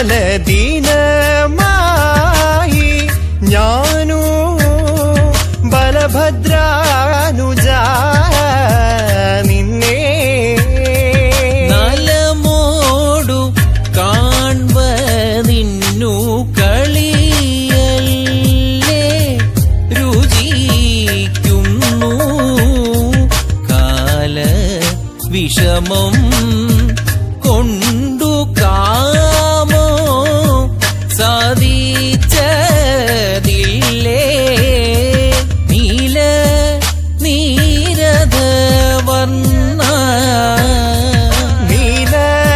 ദീനമായി ഞാനു ബലഭദ്രാനുജ നിന്നെ നലമോടു കാൺവതിന്നു കളിയല്ലേ രുചിക്കുന്നു കാല വിഷമം കൊണ്ടു കാമോ സാധിച്ചതില്ലേ നീല നീരധവർണ്ണ നീല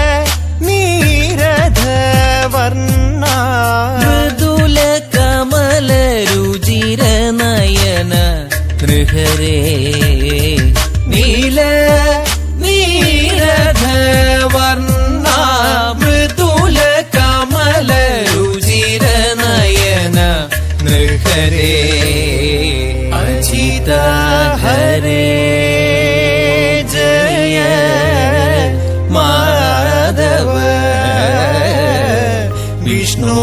നീരധവർണ്ണ മൃദുല കമല രുചിര നയന നൃഹരേ നീല നീരധവർണ്ണ മൃദുല കമല രുചിര നയന നൃഹരേ അജിത ഹരേ ജയ മാധവ വിഷ്ണു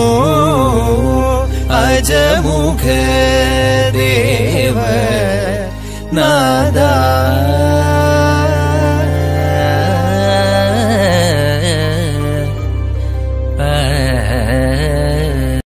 അജമുഖ ദേവ നാദ